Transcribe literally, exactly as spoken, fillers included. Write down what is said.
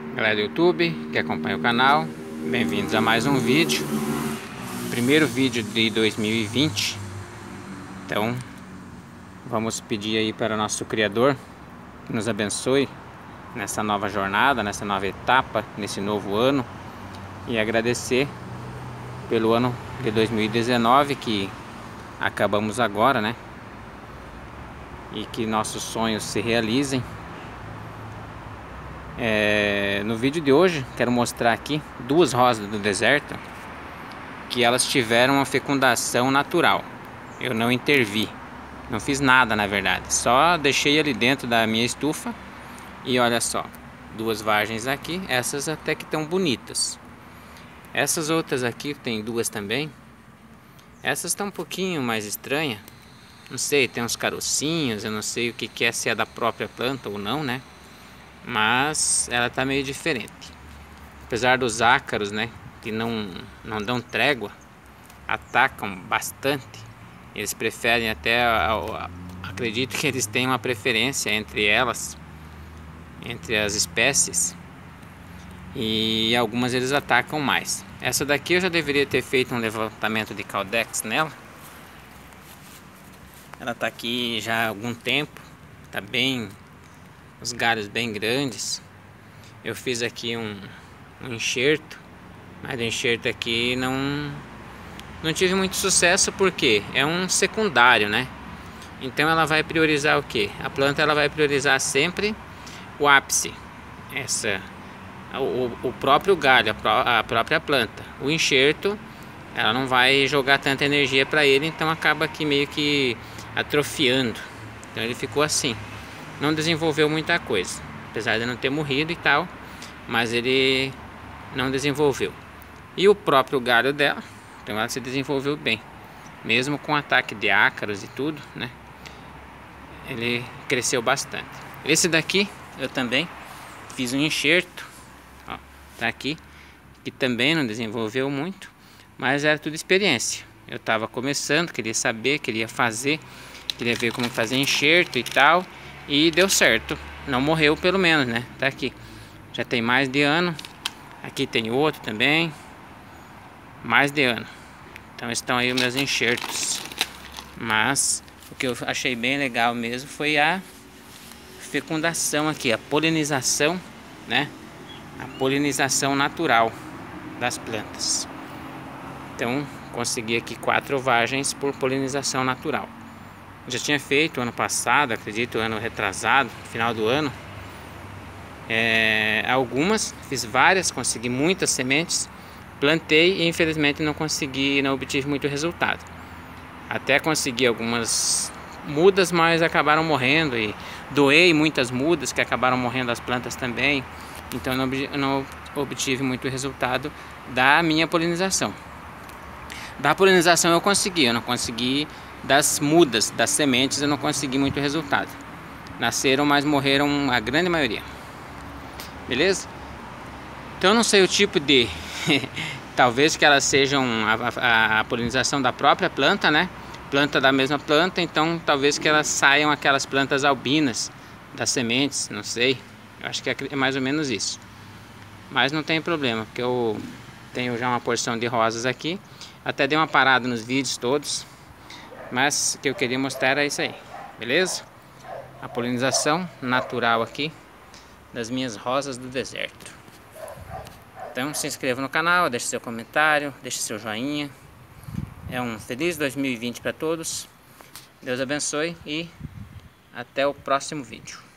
Galera do YouTube que acompanha o canal, bem-vindos a mais um vídeo. Primeiro vídeo de dois mil e vinte. Então vamos pedir aí para o nosso Criador que nos abençoe nessa nova jornada, nessa nova etapa, nesse novo ano, e agradecer pelo ano de dois mil e dezenove que acabamos agora, né? E que nossos sonhos se realizem. É, no vídeo de hoje quero mostrar aqui duas rosas do deserto que elas tiveram uma fecundação natural. Eu não intervi, não fiz nada na verdade, só deixei ali dentro da minha estufa. E olha só, duas vagens aqui, essas até que estão bonitas. Essas outras aqui, tem duas também. Essas estão um pouquinho mais estranhas, não sei, tem uns carocinhos, eu não sei o que que é, se é da própria planta ou não, né? Mas ela tá meio diferente. Apesar dos ácaros, né, que não, não dão trégua, atacam bastante. Eles preferem até, acredito que eles têm uma preferência entre elas, entre as espécies. E algumas eles atacam mais. Essa daqui eu já deveria ter feito um levantamento de Caudex nela. Ela tá aqui já há algum tempo, tá bem, os galhos bem grandes. Eu fiz aqui um, um enxerto, mas o enxerto aqui não não tive muito sucesso porque é um secundário, né? Então ela vai priorizar o que? A planta ela vai priorizar sempre o ápice, essa, o, o próprio galho, a própria planta. O enxerto ela não vai jogar tanta energia para ele, então acaba aqui meio que atrofiando. Então ele ficou assim. Não desenvolveu muita coisa, apesar de não ter morrido e tal, mas ele não desenvolveu. E o próprio galho dela, então ela se desenvolveu bem, mesmo com ataque de ácaros e tudo, né? Ele cresceu bastante. Esse daqui eu também fiz um enxerto, ó, tá aqui, que também não desenvolveu muito, mas era tudo experiência. Eu estava começando, queria saber, queria fazer, queria ver como fazer enxerto e tal. E deu certo, não morreu pelo menos, né? Tá aqui, já tem mais de ano. Aqui tem outro também, mais de ano. Então estão aí os meus enxertos. Mas o que eu achei bem legal mesmo foi a fecundação aqui, a polinização, né? A polinização natural das plantas. Então consegui aqui quatro ovagens por polinização natural. Já tinha feito ano passado, acredito, ano retrasado, final do ano. É, algumas, fiz várias, consegui muitas sementes, plantei e infelizmente não consegui, não obtive muito resultado. Até consegui algumas mudas, mas acabaram morrendo, e doei muitas mudas que acabaram morrendo as plantas também. Então não, não obtive muito resultado da minha polinização. Da polinização eu consegui, eu não consegui. Das mudas, das sementes, eu não consegui muito resultado. Nasceram, mas morreram a grande maioria. Beleza? Então eu não sei o tipo de... Talvez que elas sejam a, a, a polinização da própria planta, né? Planta da mesma planta, então talvez que elas saiam aquelas plantas albinas das sementes, não sei. Eu acho que é mais ou menos isso. Mas não tem problema, porque eu tenho já uma porção de rosas aqui. Até dei uma parada nos vídeos todos. Mas o que eu queria mostrar era isso aí, beleza? A polinização natural aqui das minhas rosas do deserto. Então se inscreva no canal, deixe seu comentário, deixe seu joinha. É um feliz dois mil e vinte para todos. Deus abençoe e até o próximo vídeo.